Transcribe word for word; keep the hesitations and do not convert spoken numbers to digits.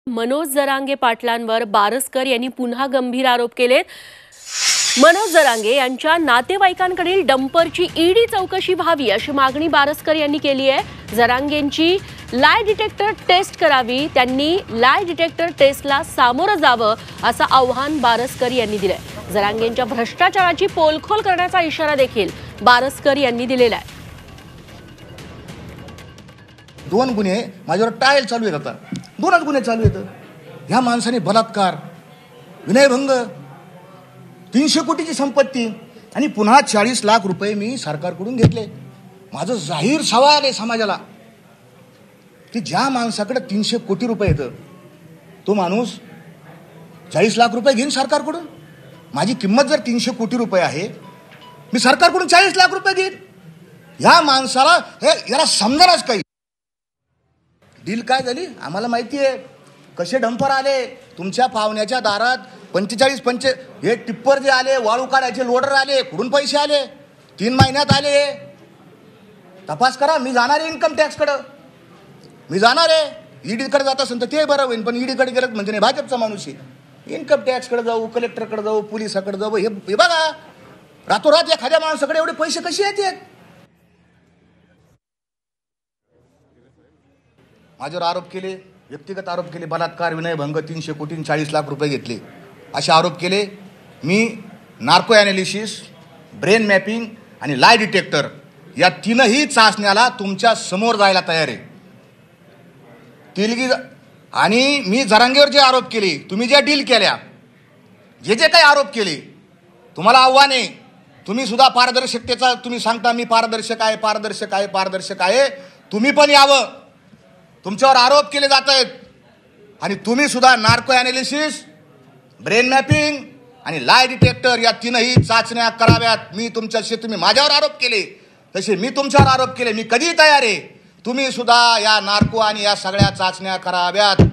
मनोज जरांगे पाटलांवर बारसकर यांनी पुन्हा गंभीर आरोप केलेत। मनोज जरांगे यांच्या नातेवाईकांकडील डंपरची ईडी चौकशी व्हावी अशी मागणी बारसकर यांनी केली आहे। जरांगेंची लाय डिटेक्टर टेस्ट करावी, त्यांनी लाय डिटेक्टर टेस्टला सामोरं जावं असं आव्हान बारसकर यांनी दिलंय। जरांगेंच्या भ्रष्टाचाराची पोलखोल करण्याचा इशारा देखील बारसकर यांनी दिलेला आहे। दोन गुन्हे माझ्यावर ट्रायल चालू आहेत, आता दोनच गुन्हे चालू आहेत। ह्या माणसाने बलात्कार, विनयभंग, तीनशे कोटीची संपत्ती आणि पुन्हा चाळीस लाख रुपये मी सरकारकडून घेतले। माझं जाहीर सवाल आहे समाजाला की ज्या माणसाकडे तीनशे कोटी रुपये येतं तो माणूस चाळीस लाख रुपये घेईन सरकारकडून। माझी किंमत जर तीनशे कोटी रुपये आहे, मी सरकारकडून चाळीस लाख रुपये घेईन। ह्या माणसाला हे याला समजणारच काही। डील काय झाली आम्हाला माहिती आहे, कसे डंपर आले तुमच्या पाहुण्याच्या दारात, पंचेचाळीस पंचे हे टिप्पर जे आले, वाळू काढायचे लोडर आले, कुठून पैसे आले, तीन महिन्यात आले। तपास करा, मी जाणार आहे इन्कम टॅक्सकडे, मी जाणार आहे। ईडीकडे जात असेल तर ते बरं होईल, पण ईडीकडे गेलं म्हणजे नाही भाजपचा माणूस आहे। इन्कम टॅक्सकडे जाऊ, कलेक्टरकडे जाऊ, पोलिसाकडे जाऊ, हे हे बघा रातोरात एखाद्या माणसाकडे एवढे पैसे कसे येतात। माझ्यावर आरोप केले, व्यक्तिगत आरोप केले, बलात्कार, विनयभंग, तीनशे कोटी चाळीस लाख रुपये घेतले असे आरोप केले। मी नार्को ॲनालिसिस, ब्रेन मॅपिंग आणि लाय डिटेक्टर या तीनही चाचण्याला तुमच्या समोर जायला तयार आहे। तिलगी आणि मी जरांगेवर जे आरोप केले, तुम्ही ज्या डील केल्या, जे जे काही आरोप केले, तुम्हाला आव्हान आहे। तुम्ही सुद्धा पारदर्शकतेचा तुम्ही सांगता मी पारदर्शक आहे, पारदर्शक आहे, पारदर्शक आहे। तुम्ही पण यावं, तुमच्यावर आरोप केले जात आहेत आणि तुम्ही सुद्धा नार्को ॲनालिसिस, ब्रेन मॅपिंग आणि लाय डिटेक्टर या तीनही चाचण्या कराव्यात। मी तुमच्याशी, तुम्ही माझ्यावर आरोप केले तसे मी तुमच्यावर आरोप केले, मी कधीही तयार आहे। तुम्ही सुद्धा या नार्को आणि या सगळ्या चाचण्या कराव्यात।